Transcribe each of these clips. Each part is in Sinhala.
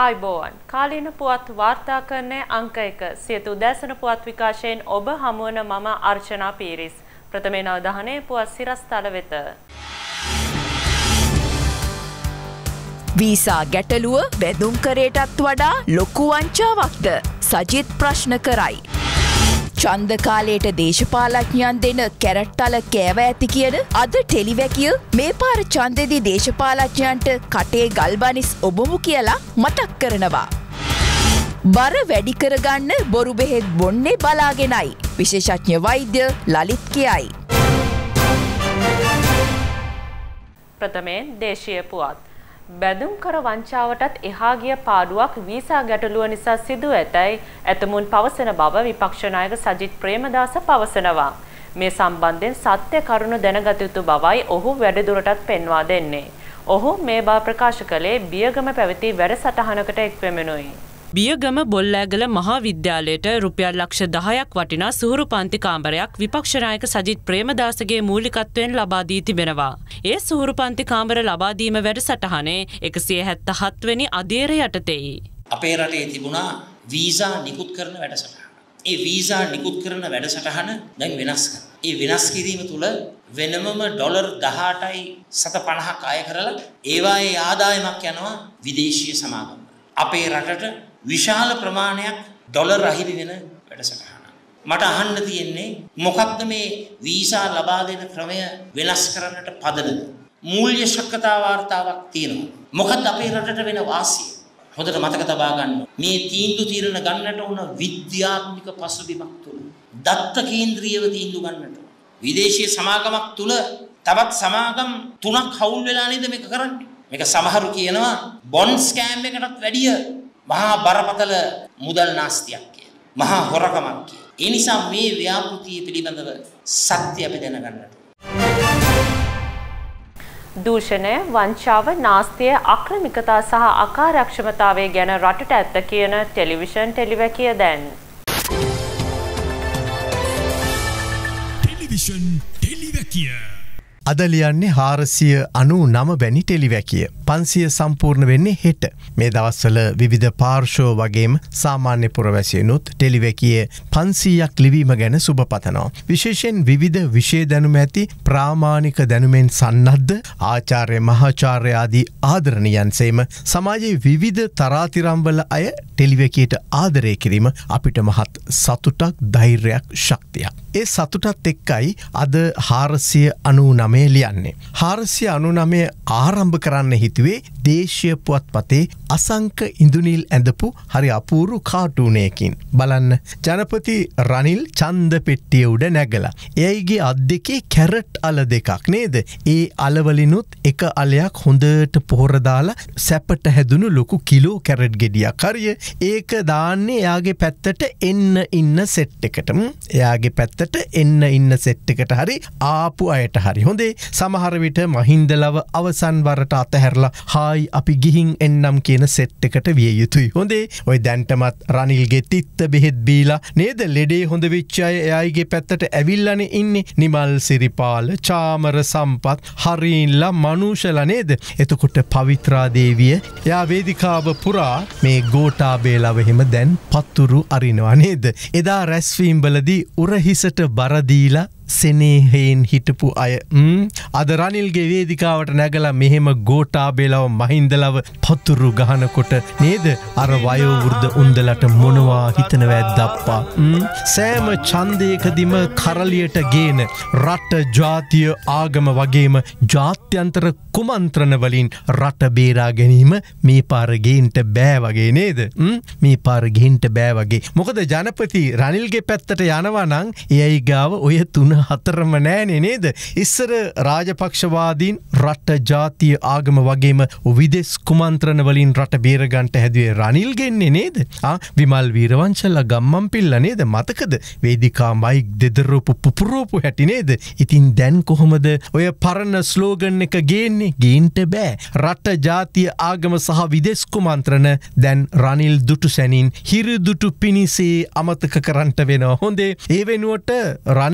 ආයිබෝවන් කාලීන පුවත් වාර්තාකරණයේ අංක 1 සියත උදෑසන පුවත් විකාශයෙන් ඔබ හමුවන මම අර්චනා පීරිස්. ප්‍රථමයෙන් අවධානය පුවත් සිරස්තල වෙත. වීසා ගැටලුව වැදුම්කරයටත් වඩා ලොකු වංචාවක්ද? සජිත් ප්‍රශ්න කරයි. ඡන්ද කාලයට දේශපාලඥයන් දෙන කැරට්ටල කෑව ඇති කියන අද ටෙලිවැකිය මේ පාර ඡන්දෙදි දේශපාලඥයන්ට කටේ ගල්බනිස් ඔබමු කියලා මතක් කරනවා. බර වැඩි කරගන්න බොරු බෙහෙත් බොන්නේ බලාගෙනයි විශේෂඥ වෛද්‍ය ලලිත් කියයි. ප්‍රථමයෙන් දේශීය පුවත්. බැදුම් කර වංචාවටත් එහා ගිය පාඩුවක් වීසා ගැටලුව නිසා සිදු ඇතැයි ඇතමුන් පවසන බව විපක්ෂ නායක සජිත් ප්‍රේමදාස පවසනවා. මේ සම්බන්ධයෙන් සත්‍ය කරුණු දැනගත යුතු බවයි ඔහු වැඩිදුරටත් පෙන්වා දෙන්නේ. ඔහු මේ බව ප්‍රකාශ කළේ බියගම පැවති වැඩසටහනකට එක්වෙමිනුයි. බියගම බොල්ලෑගල මහා විද්‍යාලයට රුපියල් ලක්ෂ 10ක් වටිනා සුහුරු පන්ති කාමරයක් විපක්ෂ නායක සජිත් ප්‍රේමදාසගේ මූලිකත්වයෙන් ලබා දී තිබෙනවා. ඒ සුහුරු පන්ති කාමර ලබා දීම වැඩසටහනේ 177 වෙනි අධීර යටතේයි. අපේ රටේ තිබුණා වීසා නිකුත් කරන වැඩසටහන. ඒ වීසා නිකුත් කරන වැඩසටහන දැන් වෙනස් කරනවා. ඒ වෙනස් කිරීම තුළ වෙනමම ඩොලර් 18.50ක් අය කරලා ඒවායේ ආදායමක් යනවා විදේශීය සමාගම්. අපේ රටට විශාල ප්‍රමාණයක් ඩොලර් අහිමි වෙන වැඩසටහන. මට අහන්න තියෙන්නේ මොකක්ද මේ වීසා ලබා දෙන ක්‍රමය වෙනස් කරන්නට පදනම? මූල්‍ය ශක්්‍යතා වාර්තාවක් තියෙනවා. මොකක්ද අපේ රටට වෙන වාසිය? හොඳට මතක තබා ගන්න. මේ තීන්දුව తీරන ගන්නට උන විද්‍යාත්මක පසුබිමක් තුල දත්ත කේන්ද්‍රීයව තීන්දුව ගන්නට. විදේශීය සමාගමක් තුල තවත් සමාගම් 3ක් හවුල් වෙලා නේද මේක කරන්නේ? මේක සමහරු කියනවා බොන්ඩ් ස්කෑම් එකටත් වැඩිය මහා බරපතල මුදල් නාස්තියක් කියලා. මහා හොරකමක් කියලා. ඒ නිසා මේ ව්‍යාපෘතිය පිළිබඳව සත්‍ය අපි දැනගන්නට. දූෂණය, වංචාව, නාස්තිය, අක්‍රමිකතා සහ අකාර්යක්ෂමතාවය ගැන රටට ඇත්ත කියන ටෙලිවිෂන් ටෙලිවැකිය දැන්. ටෙලිවිෂන් ටෙලිවැකිය අද ලියන්නේ 499 වැනි ටෙලිවැකිය. 500 සම්පූර්ණ වෙන්නේ හෙට. මේ දවස්වල විවිධ පාර්ශව වගේම සාමාන්‍ය පුරවැසියනුත් ටෙලිවැකියේ 500ක් ලිවීම ගැන සුබ පතනවා. විශේෂයෙන් විවිධ විෂය දැනුම ඇති ප්‍රාමාණික දැනුමෙන් සන්නද්ධ ආචාර්ය මහාචාර්ය ආදී ආදරණීයන් සේම සමාජයේ විවිධ තරාතිරම්වල අය ටෙලිවැකියට ආදරය කිරීම අපිට මහත් සතුටක්, ධෛර්යයක්, ශක්තියක්. ඒ සතුටත් එක්කයි අද 499 ලියන්නේ. 499 ආරම්භ කරන්න හිතුවේ දේශීය පුවත්පතේ අසංක ඉඳුනිල් ඇඳපු හරි අපූරු කාටූනයකින්. බලන්න, ජනපති රනිල් ඡන්ද පෙට්ටිය උඩ නැගලා. එයයිගේ අත් දෙකේ කැරට් අල දෙකක් නේද? ඒ අලවලිනුත් එක අලයක් හොඳට පොහොර දාලා සැපට හැදුණු ලොකු කිලෝ කැරට් ගෙඩියක් හරිය. ඒක දාන්නේ එයාගේ පැත්තට එන්න ඉන්න සෙට් එකට. එයාගේ පැත්තට එන්න ඉන්න සෙට් එකට හරි ආපු අයට හරි හොඳේ. සමහර විට මහින්දලව අවසන් වරට අතහැරලා හායි අපි ගිහින් එන්නම් කියන සෙට් එකට විය යුතුයි. හොඳේ. ඔය දැන්ටමත් රනිල්ගේ තිත්ත බෙහෙත් බීලා නේද ලෙඩේ හොඳ වෙච්ච අය එයාගේ පැත්තට ඇවිල්ලානේ ඉන්නේ. නිමල් සිරිපාල, චාමර සම්පත්, හරින්ලා, මනුෂලා නේද? එතකොට පවිත්‍රා දේවිය එයා වේදිකාව පුරා මේ ගෝඨාබේලව එහෙම දැන් පතුරු අරිනවා නේද? එදා රැස්වීම් වලදී උරහිසට බර දීලා සෙනෙහෙන් හිටපු අය අද රනිල්ගේ වේදිකාවට නැගලා මෙහෙම ගෝඨාබේලව මහින්දලව පතුරු ගහනකොට නේද අර වයෝවෘද්ධ උන්දලට මොනවා හිතනවද අප්පා? සෑම ඡන්දයකදීම කරලියට ගේන රට, ජාතිය, ආගම වගේම ජාත්‍යන්තර කුමන්ත්‍රණ වලින් රට බේරා ගැනීම මේ පාර ගේන්ට බෑ වගේ නේද? මේ පාර ගේන්ට බෑ වගේ. මොකද ජනපති රනිල්ගේ පැත්තට යනවා නම් එයයි ගාව ඔය 3-4ම නෑනේ නේද? ඉස්සර රාජපක්ෂවාදීන් රට, ජාතිය, ආගම වගේම විදෙස් කුමන්ත්‍රණ වලින් රට බේරගන්නට හැදුවේ රනිල් ගෙන්නේ නේද? විමල් වීරවංශලා ගම්මන් පිල්ලා නේද? මතකද? වේදිකා මයික් දෙදරෝපු පුපුරෝපු හැටි නේද? ඉතින් දැන් කොහොමද ඔය පරණ ස්ලෝගන් එක ගේන්නේ? ගේන්ට බෑ. රට, ජාතිය, ආගම සහ විදෙස් කුමන්ත්‍රණ දැන් රනිල් දුටු සැනින් හිරු දුටු පිනිසේ අමතක කරන්නට වෙනවා. හොඳේ. ඒ වෙනුවට රනිල් වික්‍රම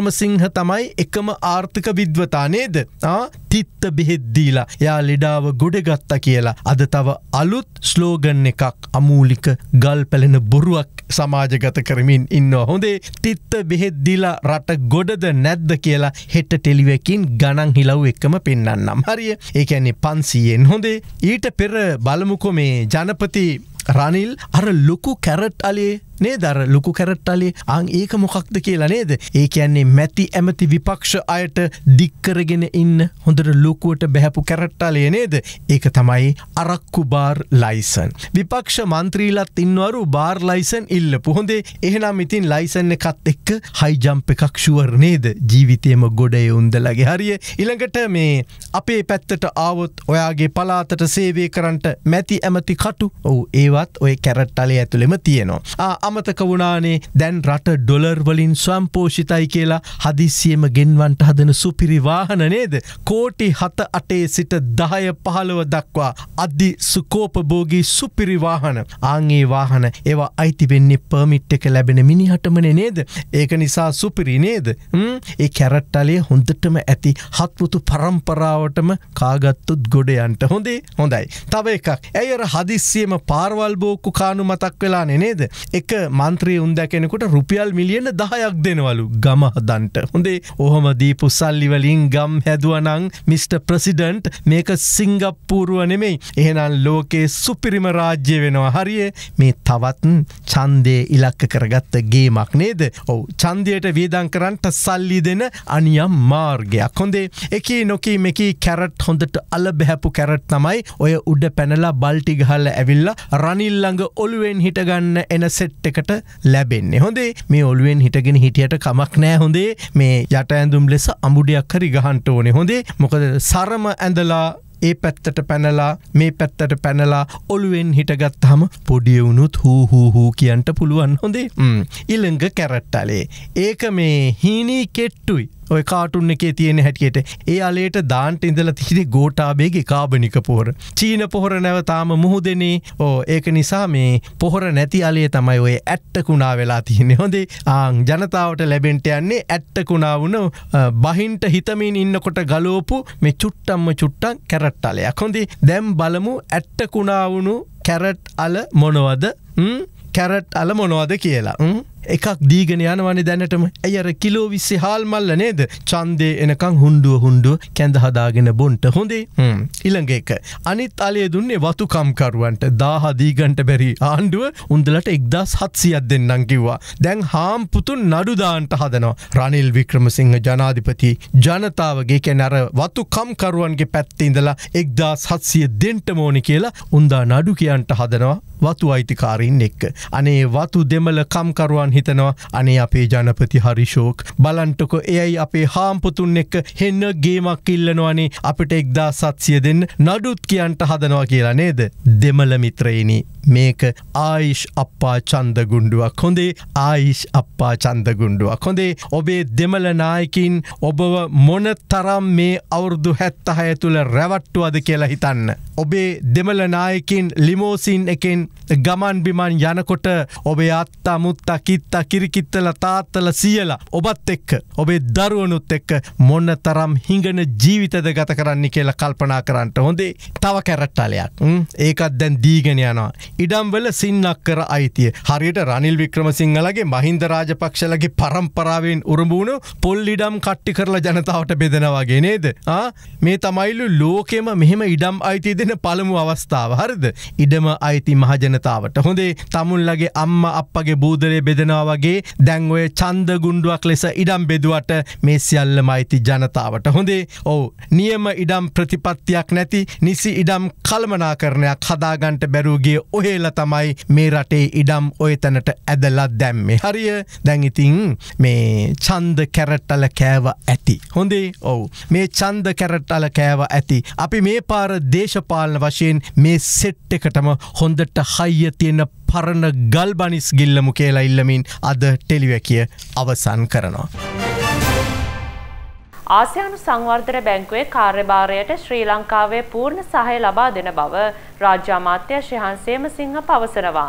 වික්‍රමසිංහ තමයි එකම ආර්ථික විද්වතා නේද? තිත්ත බෙහෙත් දීලා යා ලෙඩාව ගොඩගත්තා කියලා අද තව අලුත් ස්ලෝගන් එකක් අමූලික ගල් පැලෙන බොරුවක් සමාජගත කරමින් ඉන්නවා. හොඳේ තිත්ත බෙහෙත් දීලා රට ගොඩද නැද්ද කියලා හෙට ටෙලිවකින් ගණන් හිලව් එක්කම පෙන්වන්නම්. හරිය. ඒ කියන්නේ 500න්. හොඳේ ඊට පෙර බලමුකෝ මේ ජනපති රනිල් අර ලොකු කැරට් අලියේ නේද? අර ලොකු කැරට් අලියේ ඒක මොකක්ද කියලා නේද? ඒ කියන්නේ මැති ඇමති විපක්ෂ අයට දික් කරගෙන ඉන්න හොඳට ලොකුවට බහැපු කැරට් අලිය නේද? ඒක තමයි අරක්කු බාර් ලයිසන්. විපක්ෂ මන්ත්‍රීලාත් ඉන්නවරු බාර් ලයිසන් ඉල්ලපු. හොඳේ එහෙනම් ඉතින් ලයිසන් එකත් එක්ක හයි ජම්ප් එකක් ෂුවර් නේද? ජීවිතේම ගොඩේ උන්දලගේ. හරිය. ඊළඟට මේ අපේ පැත්තට ආවොත් ඔයාගේ පළාතට සේවය කරන්නට මැති ඇමති කටු. ඔව් ඒවත් ඔය කැරට් අලිය ඇතුළෙම තියෙනවා. අමතක වුණානේ දැන් රට ඩොලර් වලින් ස්වයංපෝෂිතයි කියලා හදිස්සියෙම ගෙන්වන්ට හදන සුපිරි වාහන නේද? කෝටි 7-8 සිට 10-15 දක්වා අධි සුකෝපභෝගී සුපිරි වාහන. ආන්ගේ වාහන ඒවා අයිති වෙන්නේ පර්මිට් එක ලැබෙන මිනිහටමනේ නේද? ඒක නිසා සුපිරි නේද? ඒ කැරට් අලිය හොඳටම ඇති හත්මුතු පරම්පරාවටම කාගත්තොත් ගොඩ යන්න. හොඳයි. තව එකක්. ඇයි අර හදිස්සියෙම පාරවල් බෝක්කු කානු මතක් වෙලානේ නේද? එක මන්ත්‍රී උන්ද කෙනෙකුට රුපියල් මිලියන 10ක් දෙනවලු ගම හදන්ට. හොඳේ ඔහොම දීපු සල්ලි වලින් ගම් හැදුවනම් මිස්ටර් ප්‍රෙසිඩන්ට් මේක සිංගප්පූරුව නෙමෙයි. එහෙනම් ලෝකේ සුපිරිම රාජ්‍ය වෙනවා. හරිය. මේ තවත් ඡන්දේ ඉලක්ක කරගත්ත ගේමක් නේද? ඔව් ඡන්දයට වියදම් කරන්ට සල්ලි දෙන අනියම් මාර්ගයක්. හොඳේ එකී නොකී මේකී කැරට් හොඳට අල බහැපු කැරට් තමයි ඔය උඩ පැනලා බල්ටි ගහලා ඇවිල්ලා රනිල් ළඟ ඔළුවෙන් හිට ගන්න එන සෙට් එකට ලැබෙන්නේ. හොඳේ මේ ඔළුවෙන් හිටගෙන හිටියට කමක් නෑ. හොඳේ මේ යට ඇඳුම් ලෙස අඹුඩියක් හරි ගහන්න ඕනේ. හොඳේ මොකද සරම ඇඳලා ඒ පැත්තට පැනලා මේ පැත්තට පැනලා ඔළුවෙන් හිටගත්තාම පොඩි වුණුත් හූ කියන්ට පුළුවන්. හොඳේ ඊළඟ කැරට් අලේ ඒක මේ හීනී කෙට්ටුයි ඔය කාටුන් එකේ තියෙන හැටියට ඒ අලේට දාන්ට ඉඳලා තියෙන්නේ ගෝඨාභයගේ කාබනික පොහොර. චීන පොහොර නැව තාම මුහුදෙනේ. ඒක නිසා මේ පොහොර නැති අලේ තමයි ඔය ඇට්ටකුණා වෙලා තියෙන්නේ. හොඳේ ජනතාවට ලැබෙන්න යන්නේ ඇට්ටකුණා වුණ බහින්ට හිතමින් ඉන්නකොට ගලවපු මේ චුට්ටක් කැරට් අලයක්. හොඳේ දැන් බලමු ඇට්ටකුණා වුණු කැරට් අල මොනවද? කැරට් අල මොනවද කියලා. එකක් දීගෙන යනවනේ දැනටම. ඇයි අර කිලෝ 20 හාල් මල්ල නේද? ඡන්දේ එනකන් හුඬුව කැඳ හදාගෙන බොන්ට. හොඳේ ඊළඟ එක අනිත් අලිය දුන්නේ වතුකම් කරුවන්ට 1000 දීගන්ට බැරි ආණ්ඩුව උන්දලට 1700ක් දෙන්නම් කිව්වා. දැන් හාම් පුතුන් නඩු දාන්නට හදනවා. රනිල් වික්‍රමසිංහ ජනාධිපති ජනතාවගේ කියන අර වතුකම් කරුවන්ගේ පැත්තේ ඉඳලා 1700 දෙන්න ඕනි කියලා උන්දා නඩු කියන්ට හදනවා වතු අයිතිකාරීන් එක්ක. අනේ වතු දෙමළ කම්කරුවන් හිතනවා අනේ අපේ ජනපති හරි ෂෝක් බලන්ටකො එයයි අපේ හාම්පුතුන් එක්ක හෙන්න ගේමක් ඉල්ලනවනේ අපිට 1700 දෙන්න නඩුත් කියන්ට හදනවා කියලා නේද? දෙමළ මිත්‍රයිනි මේක ආයිෂ් අප්පා ඡන්ද ගුණ්ඩුවක්. හොඳේ ආයිෂ් අප්පා ඡන්ද ගුණ්ඩුවක්. හොඳේ ඔබේ දෙමළ නායකින් ඔබව මොන තරම් මේ අවුරුදු 76 තුල රැවට්ටුවද කියලා හිතන්න. ඔබේ දෙමළ නායකින් ලිමෝසින් එකෙන් ගමන් බිමන් යනකොට ඔබේ අත්තා මුත්තා කිත්තා කිරිකිත්තලා තාත්තලා සියලා ඔබත් එක්ක ඔබේ දරුවනුත් එක්ක මොන තරම් හිඟන ජීවිතද ගත කරන්න කියලා කල්පනා කරන්න. හොඳේ තව කැරට් අලයක්. ඒකත් දැන් දීගෙන යනවා. ඉඩම් වල සින්නක් කර අයිතිය. හරියට රනිල් වික්‍රමසිංහලගේ මහින්ද රාජපක්ෂලගේ පරම්පරාවෙන් උරුම වුණු පොල් ඉඩම් කට්ටි කරලා ජනතාවට බෙදනවා වගේ නේද? මේ තමයිලු ලෝකෙම මෙහෙම ඉඩම් අයිතිය දෙන පළමු අවස්ථාව. හරිද? ඉඩම අයිති මහ ජනතාවට. හොඳේ තමුන්ලගේ අම්මා අප්පගේ බූදලේ බෙදනවා වගේ දැන් ඔය ඡන්ද ගුණ්ඩුවක් ලෙස ඉඩම් බෙදුවට මේ සියල්ලම අයිති ජනතාවට. හොඳේ ඔව් නියම ඉඩම් ප්‍රතිපත්තියක් නැති නිසි ඉඩම් කළමනාකරණයක් හදාගන්න බැරුගේ ඔහෙලා තමයි මේ රටේ ඉඩම් ඔය තැනට ඇදලා දැම්මේ. හරිය? දැන් ඉතින් මේ ඡන්ද කැරට්ටල කෑව ඇති. හොඳේ ඔව් මේ ඡන්ද කැරට්ටල කෑව ඇති. අපි මේ පාර දේශපාලන වශයෙන් මේ සෙට් එකටම හොඳට හයිය තියෙන පරණ ගල්බනිස් ගිල්ලමු කියලා ඉල්ලමින් අද ටෙලිවැකිය අවසන් කරනවා. ආසියානු සංවර්ධන බැංකුවේ කාර්යභාරයට ශ්‍රී ලංකාවේ පූර්ණ සහාය ලබා දෙන බව රාජ්‍ය අමාත්‍ය ශ්‍රී හංසේම සිංහ පවසනවා.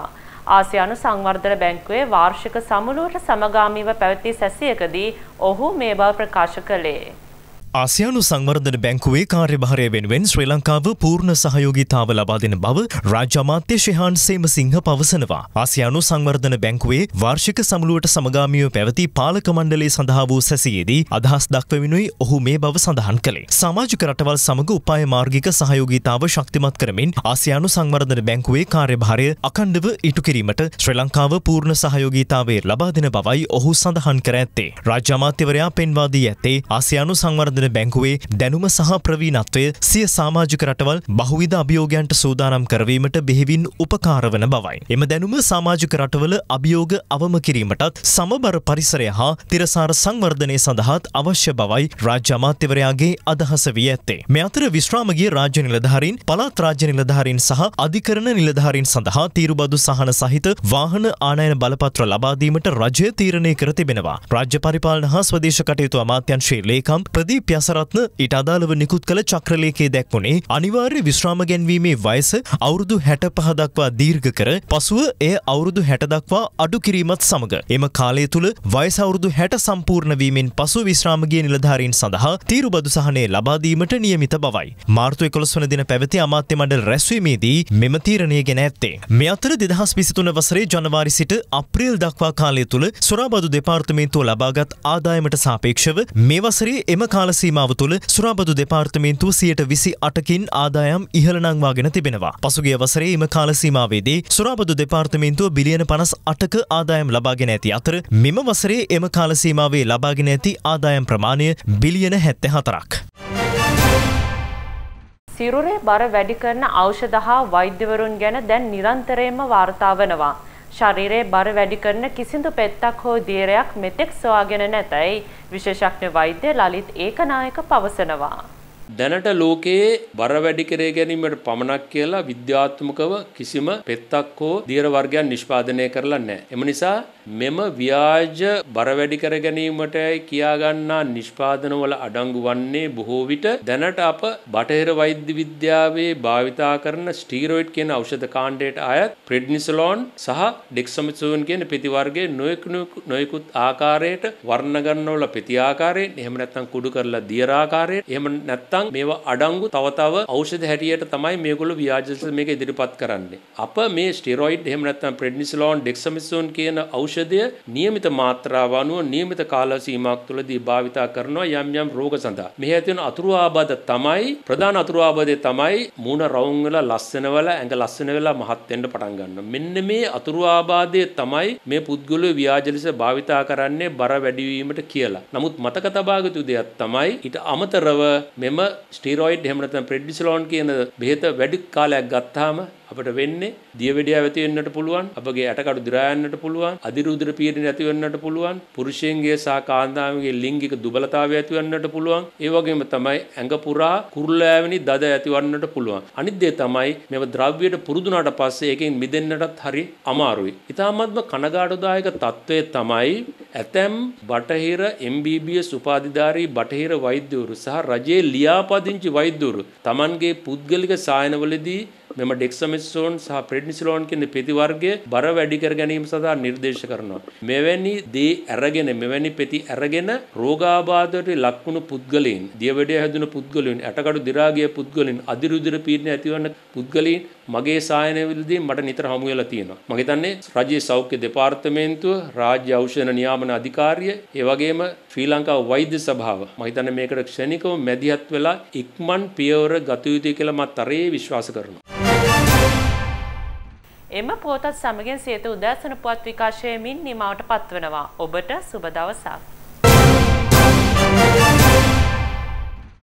ආසියානු සංවර්ධන බැංකුවේ වාර්ෂික සමුළුවට සමගාමීව පැවති සැසියකදී ඔහු මේ බව ප්‍රකාශ කළේ. ආසියානු සංවර්ධන බැංකුවේ කාර්යභාරය වෙනුවෙන් ශ්‍රී ලංකාව පූර්ණ සහයෝගීතාව ලබා දෙන බව රාජ්‍ය අමාත්‍ය ශිහාන් සේමසිංහ පවසනවා. ආසියානු සංවර්ධන බැංකුවේ වාර්ෂික සමුළුවට සමගාමීව පැවති පාලක මණ්ඩලය සඳහා වූ සැසියේදී අදහස් දක්වමිනුයි ඔහු මේ බව සඳහන් කළේ. සමාජික රටවල් සමග උපාය මාර්ගික සහයෝගීතාව ශක්තිමත් කරමින් ආසියානු සංවර්ධන බැංකුවේ කාර්යභාරය අඛණ්ඩව ඉටු කිරීමට ශ්‍රී ලංකාව පූර්ණ සහයෝගීතාවය ලබා දෙන බවයි ඔහු සඳහන් කර ඇත්තේ. රාජ්‍ය අමාත්‍යවරයා පෙන්වා දී ඇත්තේ ආසියානු සංවර්ධන බැංකුවේ දැනුම සහ ප්‍රවීණත්වය සිය සමාජික රටවල් බහුවිධ අභියෝගයන්ට සූදානම් කරවීමට බෙහෙවින් උපකාර වන බවයි. එම දැනුම සමාජික රටවල අභියෝග අවම කිරීමටත් සමබර පරිසරය හා තිරසාර සංවර්ධනය සඳහාත් අවශ්‍ය බවයි රාජ්‍ය අමාත්‍යවරයාගේ අදහස වී ඇත්තේ. මේ අතර විශ්‍රාමගිය රාජ්‍ය නිලධාරීන්, පළාත් රාජ්‍ය නිලධාරීන් සහ අධිකරණ නිලධාරීන් සඳහා තීරුබදු සහන සහිත වාහන ආනයන බලපත්‍ර ලබා දීමට රජය තීරණය කර තිබෙනවා. රාජ්‍ය පරිපාලන හා ස්වදේශ කටයුතු අමාත්‍යංශයේ ලේකම් ප්‍රදීප් යසරත්න ඊට අදාළව නිකුත් කළ චක්‍රලේඛයේ දැක්වුණේ අනිවාර්ය විශ්‍රාම ගැන්වීමේ වයස අවුරුදු 65 දක්වා දීර්ඝ කර පසුව එය අවුරුදු 60 දක්වා අඩු කිරීමත් සමග එම කාලය තුල වයස අවුරුදු 60 සම්පූර්ණ වීමෙන් පසු විශ්‍රාමගිය නිලධාරීන් සඳහා තීරුබදු සහනය ලබා දීමට නියමිත බවයි. මාර්තු 11 වන දින පැවති අමාත්‍ය මණ්ඩල රැස්වීමේදී මෙම තීරණය ගෙන ඇත්තේ. මේ අතර 2023 වසරේ ජනවාරි සිට අප්‍රේල් දක්වා කාලය තුල සුරාබදු දෙපාර්තමේන්තුව ලබාගත් ආදායමට සාපේක්ෂව මේ වසරේ එම කාල සීමාව තුළ සුරාබදු දෙපාර්තමේන්තුව 28%කින් ආදායම් ඉහළ නංවාගෙන තිබෙනවා. පසුගිය වසරේ එම කාල සීමාවේදී සුරාබදු දෙපාර්තමේන්තුව බිලියන 58ක ආදායම් ලබාගෙන ඇති අතර මෙම වසරේ එම කාල සීමාවේ ලබාගෙන ඇති ආදායම් ප්‍රමාණය බිලියන 74ක්. සිරුරේ බර වැඩි කරන ඖෂධ හා වෛද්‍යවරුන් ගැන දැන් නිරන්තරයෙන්ම වාර්තා වනවා. ශරීරයේ බර වැඩි කරන කිසිදු පෙත්තක් හෝ දියරයක් මෙතෙක් සොයාගෙන නැතයි විශේෂඥ වෛද්‍ය ලලිත් ඒකනායක පවසනවා. දැනට ලෝකයේ බර වැඩි කර ගැනීමට පමණක් කියලා විද්‍යාත්මකව කිසිම පෙත්තක් හෝ දියර වර්ගයක් නිෂ්පාදනය කරලා නැහැ. එම නිසා මෙම ව්‍යාජ බර වැඩි කර ගැනීමට කියා ගන්නා නිෂ්පාදන වල අඩංගු වන්නේ බොහෝ විට දැනට අප බටහිර වෛද්‍ය විද්‍යාවේ භාවිතා කරන ස්ටීරොයිඩ් කියන ඖෂධ කාණ්ඩයට අයත් ප්‍රෙඩ්නිසොලෝන් සහ ඩෙක්සාමෙථසෝන් කියන පෙති වර්ගයේ නොයෙකුත් ආකාරයට වර්ණ ගන්නවල පෙති ආකාරයෙන් එහෙම නැත්නම් කුඩු කරලා දියර ආකාරයට එහෙම නැත්නම් මේවා අඩංගු තව ඖෂධ හැටියට තමයි මේගොල්ලෝ ව්‍යාජ මේක ඉදිරිපත් කරන්නේ. අප මේ ස්ටීරොයිඩ් එහෙම නැත්නම් ප්‍රෙඩ්නිසොලෝන් ඩෙක්සාමෙථසෝන් කියන ඖෂධය නියමිත මාත්‍රාව අනුව නියමිත කාල සීමාවක් තුළදී භාවිතා කරනවා යම් රෝග සඳහා. මෙහි ඇති වෙන අතුරු ආබාධ තමයි ප්‍රධාන අතුරු ආබාධය තමයි මූණ රවුම් වෙලා ලස්සන වෙලා ඇඟ ලස්සන වෙලා මහත් වෙන්න පටන් ගන්නවා. මෙන්න මේ අතුරු ආබාධය තමයි මේ පුද්ගලයෝ ව්‍යාජ ලෙස භාවිතා කරන්නේ බර වැඩි වීමට කියලා. නමුත් මතක තබා ගත යුතු දෙයක් තමයි ඊට අමතරව මෙම ස්ටීරොයිඩ් එහෙම නැත්නම් ප්‍රෙඩ්නිසොලෝන් කියන බෙහෙත වැඩි කාලයක් ගත්තාම අපිට වෙන්නේ දියවැඩියාව ඇති වෙන්නට පුළුවන්, අපගේ ඇටකඩු දි รา යන්නට පුළුවන්, අදිරුධිර පීඩනය ඇති වෙන්නට පුළුවන්, පුරුෂයන්ගේ සහ කාන්තාවගේ ලිංගික දුබලතාවය ඇති වෙන්නට පුළුවන්. ඒ වගේම තමයි ඇඟ පුරා කුරුල්ලෑවෙනි දද ඇති වන්නට පුළුවන්. අනිත් දේ තමයි මේව ද්‍රව්‍යයට පුරුදුනාට පස්සේ ඒකෙන් මිදෙන්නටත් හරි අමාරුයි. ඊටාත්ම කනගාටුදායක තත්ත්වය තමයි ඇතැම් බටහිර MBBS උපාධිධාරී බටහිර වෛද්‍යවරු සහ රජයේ ලියාපදිංචි වෛද්‍යවරු Tamanගේ පුද්ගලික සායනවලදී මෙම ඩෙක්සාමෙථසෝන් සහ ප්‍රෙඩ්නිසොලෝන් කියන පෙති වර්ගය බර වැඩි කර ගැනීම සඳහා නිර්දේශ කරනවා. මෙවැනි දේ අරගෙන මෙවැනි පෙති අරගෙන රෝගාබාධයට ලක්වුණු පුද්ගලයන්, දියවැඩිය හැදුණු පුද්ගලයන්, ඇටකඩු දි รา ගිය පුද්ගලයන්, අදිරුධිර පීඩන ඇතිවන පුද්ගලයන් මගේ සායනවලදී මට නිතර හමු වෙලා තියෙනවා. මම හිතන්නේ රාජ්‍ය සෞඛ්‍ය දෙපාර්තමේන්තුව, රාජ්‍ය ඖෂධ නියාමන අධිකාරිය, ඒ වගේම ශ්‍රී ලංකා වෛද්‍ය සභාව මම හිතන්නේ මේකට ක්ෂණිකව මැදිහත් වෙලා ඉක්මන් පියවර ගත යුතුයි කියලා මම තරයේ විශ්වාස කරනවා. එම පොතත් සමගින් සියත උදෑසන පුවත් විකාශයමින් නිමවට පත්වනවා. ඔබට සුබ දවසක්.